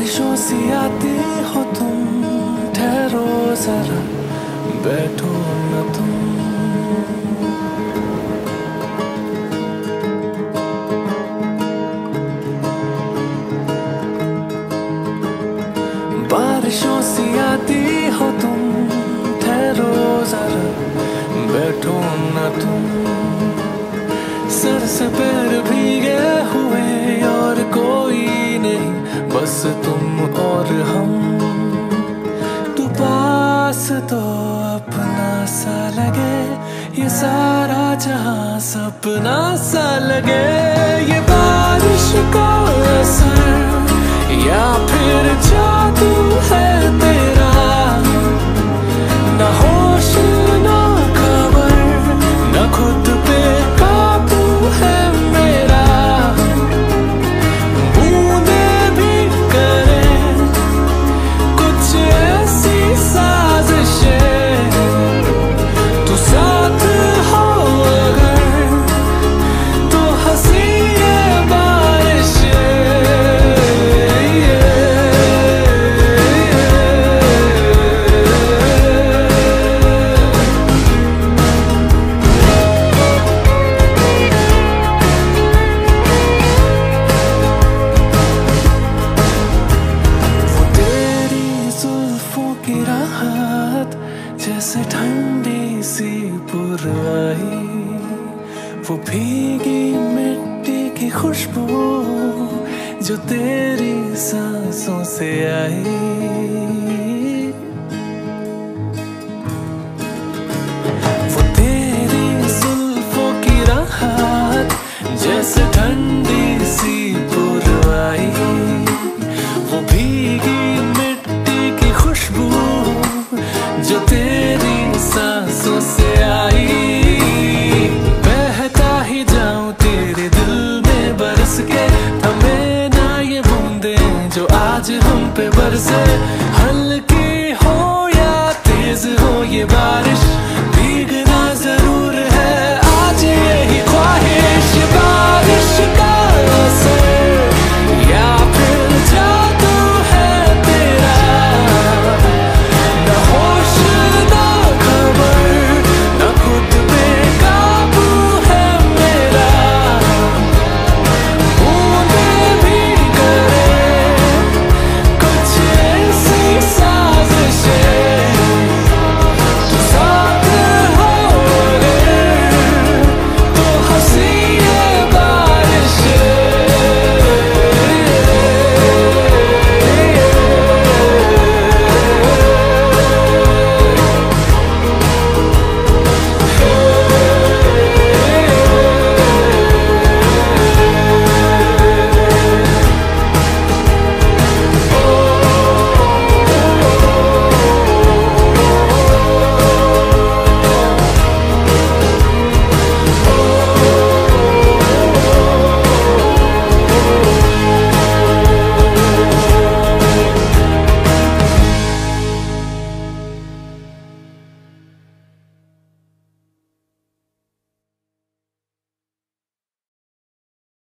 बारिशों सी आती हो तुम, ठहरो जरा, बैठो न तुम। बारिशों सी आती हो तुम, ठहरो जरा, बैठो न तुम। सर से पैर भीगे हुए और कोई नहीं, बस तुम और हम। तू पास तो अपना सा लगे, ये सारा जहां सपना सा लगे। ये बारिश का असर या फिर जादू है तेरा, ना होश ना खबर, ना खुद पे काबू है मेरा। बूंदे भी करें कुछ ऐसी साजिशें, तू साथ हो अगर तो हंसी ये बारिशें। की राहत जैसे ठंडी सी पुरवाई, वो भीगी मिट्टी की खुशबू जो तेरी सांसों से आई।